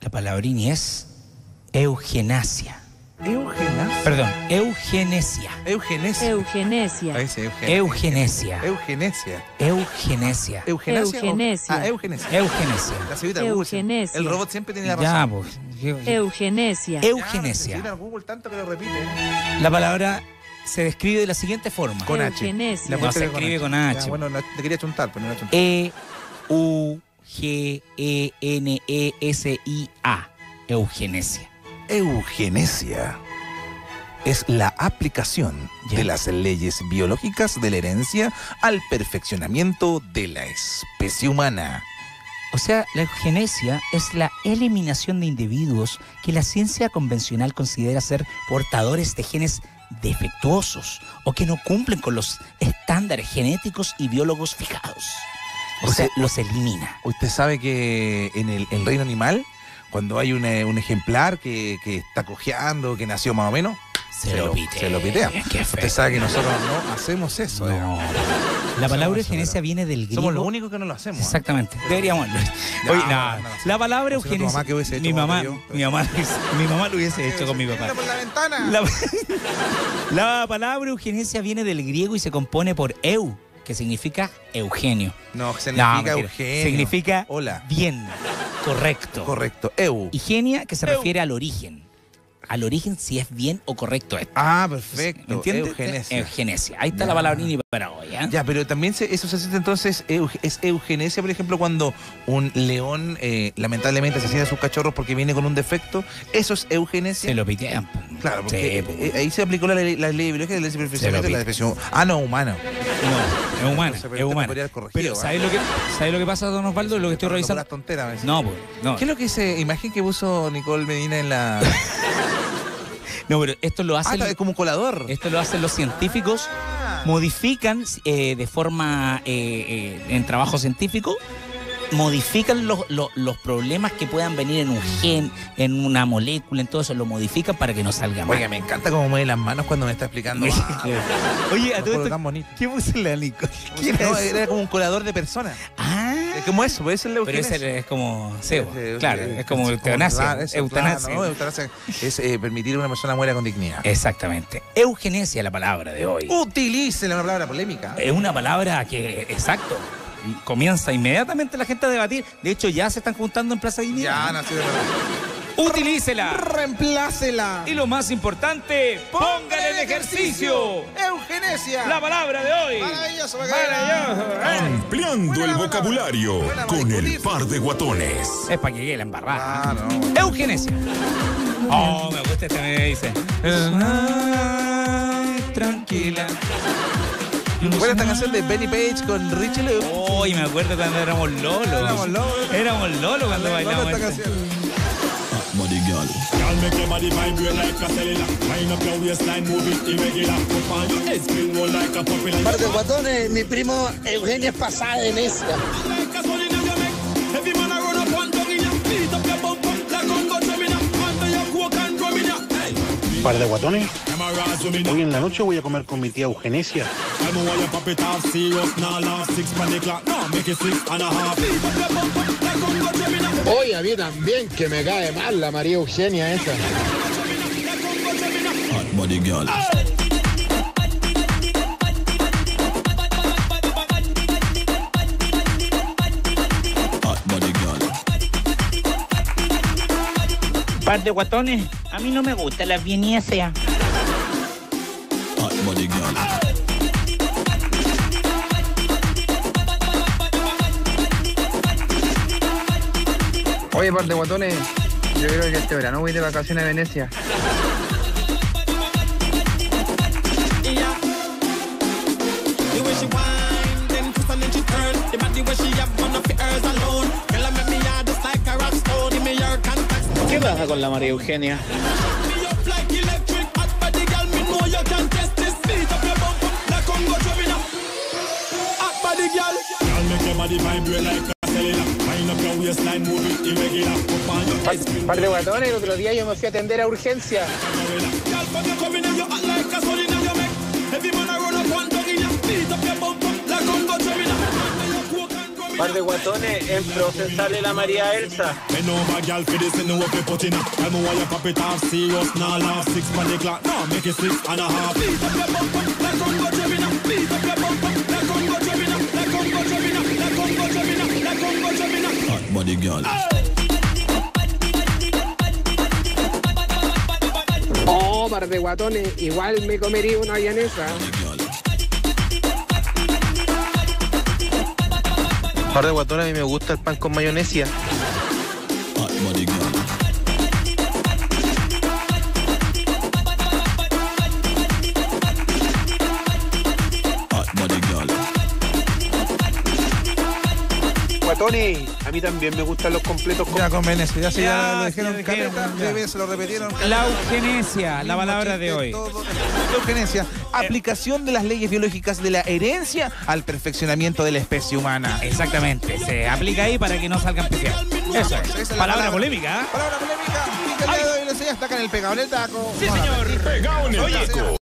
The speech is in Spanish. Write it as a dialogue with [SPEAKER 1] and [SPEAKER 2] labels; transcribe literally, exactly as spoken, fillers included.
[SPEAKER 1] La palabrini es eugenasia.
[SPEAKER 2] ¿Eugenasia?
[SPEAKER 1] Perdón, eugenesia.
[SPEAKER 2] Eugenesia.
[SPEAKER 3] Eugenesia.
[SPEAKER 2] Ahí sí, eugenesia.
[SPEAKER 1] Eugenesia.
[SPEAKER 2] Eugenesia.
[SPEAKER 1] Eugenesia.
[SPEAKER 2] ¿Eugenasia?
[SPEAKER 3] Eugenesia.
[SPEAKER 2] Ah, eugenesia.
[SPEAKER 1] Eugenesia.
[SPEAKER 2] La señorita Google.
[SPEAKER 3] Eugenesia.
[SPEAKER 2] El robot siempre tiene la
[SPEAKER 1] Ya,
[SPEAKER 2] razón.
[SPEAKER 1] pues. yo-
[SPEAKER 3] Eugenesia.
[SPEAKER 2] Ya,
[SPEAKER 1] Eugenesia.
[SPEAKER 2] la señorita Google tanto que lo repite.
[SPEAKER 1] La palabra se describe de la siguiente forma.
[SPEAKER 2] Con H.
[SPEAKER 3] Eugenesia.
[SPEAKER 2] La
[SPEAKER 1] No,
[SPEAKER 2] puerta
[SPEAKER 1] se
[SPEAKER 2] que
[SPEAKER 1] escribe con H.
[SPEAKER 2] Ya, bueno, la- te quería chuntar, pero no la chunté.
[SPEAKER 1] E U G E N E S I A. Eugenesia.
[SPEAKER 2] Eugenesia es la aplicación
[SPEAKER 1] Ya.
[SPEAKER 2] de las leyes biológicas de la herencia al perfeccionamiento de la especie humana.
[SPEAKER 1] O sea, la eugenesia es la eliminación de individuos que la ciencia convencional considera ser portadores de genes defectuosos o que no cumplen con los estándares genéticos y biólogos fijados. O,
[SPEAKER 2] O
[SPEAKER 1] sea,
[SPEAKER 2] sea,
[SPEAKER 1] los elimina.
[SPEAKER 2] Usted sabe que en el, el reino animal, cuando hay un, eh, un ejemplar que, que está cojeando, que nació más o menos,
[SPEAKER 1] Se lo pitea.
[SPEAKER 2] se lo pitea.
[SPEAKER 1] Qué
[SPEAKER 2] Usted
[SPEAKER 1] feo.
[SPEAKER 2] sabe que nosotros no hacemos eso.
[SPEAKER 1] No.
[SPEAKER 2] digamos.
[SPEAKER 1] La palabra
[SPEAKER 2] eso,
[SPEAKER 1] eugenesia
[SPEAKER 2] pero
[SPEAKER 1] viene del griego.
[SPEAKER 2] Somos los únicos que no lo hacemos. ¿eh?
[SPEAKER 1] Exactamente. Deberíamos.
[SPEAKER 2] No,
[SPEAKER 1] Oye,
[SPEAKER 2] no,
[SPEAKER 1] no,
[SPEAKER 2] no, no.
[SPEAKER 1] la palabra
[SPEAKER 2] No sé, tu
[SPEAKER 1] eugenesia.
[SPEAKER 2] mamá, ¿qué hubiese hecho
[SPEAKER 1] mi
[SPEAKER 2] como
[SPEAKER 1] mamá,
[SPEAKER 2] te dio?
[SPEAKER 1] mi mamá, mi mamá lo hubiese hecho con mi papá.
[SPEAKER 2] Por la ventana.
[SPEAKER 1] La, la palabra eugenesia viene del griego y se compone por eu, que significa Eugenio.
[SPEAKER 2] No,
[SPEAKER 1] No,
[SPEAKER 2] significa
[SPEAKER 1] mentira.
[SPEAKER 2] Eugenio.
[SPEAKER 1] Significa
[SPEAKER 2] Hola.
[SPEAKER 1] bien, correcto.
[SPEAKER 2] Correcto. Eu.
[SPEAKER 1] Y genia, que se refiere al origen. Al origen si es bien o correcto esto.
[SPEAKER 2] Ah, perfecto.
[SPEAKER 1] ¿Me entiendes?
[SPEAKER 2] Eugenesia.
[SPEAKER 1] Eugenesia. Ahí está
[SPEAKER 2] Ya.
[SPEAKER 1] la palabrini para hoy. ¿eh?
[SPEAKER 2] Ya, pero también se- eso se hace entonces, eu- es eugenesia, por ejemplo, cuando un león eh, lamentablemente asesina a sus cachorros porque viene con un defecto. ¿Eso es eugenesia?
[SPEAKER 1] Se lo pitean.
[SPEAKER 2] Claro, porque
[SPEAKER 1] Sí, po.
[SPEAKER 2] eh, ahí se aplicó la ley, la ley biológica de la
[SPEAKER 1] Se lo
[SPEAKER 2] perfeccionamiento de la
[SPEAKER 1] pide.
[SPEAKER 2] especie. Ah, no, humana.
[SPEAKER 1] No, es humana.
[SPEAKER 2] Entonces, pero
[SPEAKER 1] Es
[SPEAKER 2] usted me
[SPEAKER 1] humana.
[SPEAKER 2] podría haber corregido,
[SPEAKER 1] Pero
[SPEAKER 2] ¿eh?
[SPEAKER 1] ¿sabes lo, que, ¿sabes lo que pasa, don Osvaldo? Lo que estoy
[SPEAKER 2] Hablando
[SPEAKER 1] revisando.
[SPEAKER 2] puras tonteras, me dice.
[SPEAKER 1] No, pues, no.
[SPEAKER 2] ¿Qué es lo que dice imagen que puso Nicole Medina en la.
[SPEAKER 1] No, pero esto lo
[SPEAKER 2] Ah,
[SPEAKER 1] hacen,
[SPEAKER 2] está, es como un colador.
[SPEAKER 1] esto lo hacen los científicos.
[SPEAKER 2] Ah.
[SPEAKER 1] Modifican eh, de forma eh, eh, en trabajo científico, modifican los, los, los problemas que puedan venir en un gen, en una molécula, en todo eso, lo modifican para que no salga mal.
[SPEAKER 2] Oiga, me encanta cómo mueve las manos cuando me está explicando. Ah,
[SPEAKER 1] Oye, a
[SPEAKER 2] no
[SPEAKER 1] todo
[SPEAKER 2] fue
[SPEAKER 1] esto,
[SPEAKER 2] tan bonito.
[SPEAKER 1] ¿qué puso la Nico? ¿Quién
[SPEAKER 2] No,
[SPEAKER 1] es?
[SPEAKER 2] era como un colador de personas.
[SPEAKER 1] Ah,
[SPEAKER 2] Es como eso, puede ser la
[SPEAKER 1] pero
[SPEAKER 2] eugenesia.
[SPEAKER 1] ese es como cebo,
[SPEAKER 2] Eh,
[SPEAKER 1] claro,
[SPEAKER 2] eh,
[SPEAKER 1] es como
[SPEAKER 2] es
[SPEAKER 1] eutanasia,
[SPEAKER 2] claro, eso,
[SPEAKER 1] eutanasia.
[SPEAKER 2] claro, no, eutanasia es eh, permitir que una persona muera con dignidad.
[SPEAKER 1] Exactamente. Eugenesia, la palabra de hoy.
[SPEAKER 2] Utilícela, una palabra polémica.
[SPEAKER 1] Es una palabra que, exacto, comienza inmediatamente la gente a debatir. De hecho, ya se están juntando en Plaza Dignidad.
[SPEAKER 2] Ya nació de verdad.
[SPEAKER 1] Utilícela.
[SPEAKER 2] Reemplácela.
[SPEAKER 1] Y lo más importante, póngale en ejercicio
[SPEAKER 2] Eugenesia.
[SPEAKER 1] la palabra de hoy.
[SPEAKER 2] Maravilloso,
[SPEAKER 1] Maravilloso.
[SPEAKER 4] Ampliando
[SPEAKER 2] Buena
[SPEAKER 4] el
[SPEAKER 2] palabra.
[SPEAKER 4] vocabulario
[SPEAKER 2] Buena
[SPEAKER 4] con el
[SPEAKER 2] mariculita.
[SPEAKER 4] par de guatones.
[SPEAKER 1] Es para que llegue la embarrada.
[SPEAKER 2] Ah, no.
[SPEAKER 1] Eugenesia. Oh, me gusta este me dice. Ay, tranquila.
[SPEAKER 2] Buena esta canción de Benny Page con Richie Lou.
[SPEAKER 1] Hoy me acuerdo cuando éramos Lolo.
[SPEAKER 2] Éramos Lolo.
[SPEAKER 1] Éramos Lolo cuando bailábamos.
[SPEAKER 2] esta
[SPEAKER 1] esto.
[SPEAKER 2] canción.
[SPEAKER 4] Body girl.
[SPEAKER 5] Girl, make your body vibrate like a cellular. Wind up your waistline, move it irregular. Put on your head, spin roll like a popular.
[SPEAKER 6] Par de guatones, mi primo Eugenio es pasada de necia.
[SPEAKER 5] Like a soul in your neck. Every man a run up and down in ya. Beat up your bum bum like Congo drumming ya. Under your coke and drumming ya. Hey.
[SPEAKER 7] Par de guatones.
[SPEAKER 5] Cameras zooming
[SPEAKER 7] Hoy
[SPEAKER 5] ya.
[SPEAKER 7] en la noche voy a comer con mi tía Eugenesia.
[SPEAKER 5] I'm why you pop it off serious. Now laugh six pan the clock. Now make it six and a half. Beat up your bum bum like Congo drumming ya.
[SPEAKER 6] Oye, a mí también, que me cae mal la María Eugenia esa.
[SPEAKER 4] Hot body girl. Hot body girl.
[SPEAKER 8] Par de guatones, a mí no me gusta la vienesa.
[SPEAKER 4] Hot body girl.
[SPEAKER 9] Oye, par de guatones, yo creo que este verano voy de vacaciones a Venecia.
[SPEAKER 5] The way she whine, then twist and then she turn. The body where she have one of the hers alone. Girl, I make me hard just like a rock stone. Give me your contact.
[SPEAKER 8] ¿Qué pasa con la María Eugenia?
[SPEAKER 5] Me up like electric. Hot body, girl, me know you can test this. Beat up your bum bum like Congo drumming up. Hot body, girl. Girl, make your body vibrate like a cellular. Wind up your waistline, move it irregular. Put on your head, spin
[SPEAKER 6] Par de guatones, el otro día yo me fui a atender a urgencia.
[SPEAKER 5] Girl, from you coming in, you hot like a sun in your neck. Every man a run up and down in ya. Beat up your bum bum like Congo drumming up. Under your coke and drumming
[SPEAKER 3] Par de guatones, en Frozen sale la María Elsa.
[SPEAKER 5] Bend over, girl, for this and know what we put in it. Tell me why you pop it off serious, now laugh. Six for the clock, no, make it six and a half. Beat up your bum bum, like Congo Jemina. Beat up your bum bum, like Congo Jemina. Like Congo Jemina, like Congo Jemina, like Congo Jemina.
[SPEAKER 4] Hot body girl.
[SPEAKER 9] Oh, par de guatones, igual me comería una vienesa.
[SPEAKER 2] Par de guatones, a mí me gusta el pan con mayonesia.
[SPEAKER 4] Hot body girl. Hot body girl.
[SPEAKER 7] Guatones, a mí también me gustan los completos con...
[SPEAKER 2] Ya con Venecia, ya se
[SPEAKER 1] Ya,
[SPEAKER 2] ya lo
[SPEAKER 1] sí,
[SPEAKER 2] dijeron
[SPEAKER 1] lo dijeron,
[SPEAKER 2] caleta,
[SPEAKER 1] ya.
[SPEAKER 2] bebé, se lo repitieron.
[SPEAKER 1] La eugenesia, la palabra de hoy.
[SPEAKER 2] Todo. La eugenesia, aplicación de las leyes biológicas de la herencia al perfeccionamiento de la especie humana.
[SPEAKER 1] Exactamente, se aplica ahí para que no salgan pifiados. Eso
[SPEAKER 2] Esa
[SPEAKER 1] es.
[SPEAKER 2] es la
[SPEAKER 1] Palabra
[SPEAKER 2] palabra.
[SPEAKER 1] polémica. ¿eh?
[SPEAKER 2] Palabra polémica, y que el día de hoy le enseña hasta acá en el pegado en el taco.
[SPEAKER 1] Sí, señor.
[SPEAKER 5] Pegado en el taco.